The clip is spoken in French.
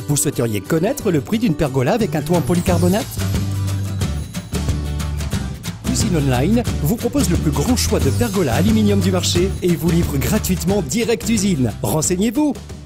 Vous souhaiteriez connaître le prix d'une pergola avec un toit en polycarbonate? Cuisine Online vous propose le plus grand choix de pergolas aluminium du marché et vous livre gratuitement direct usine. Renseignez-vous!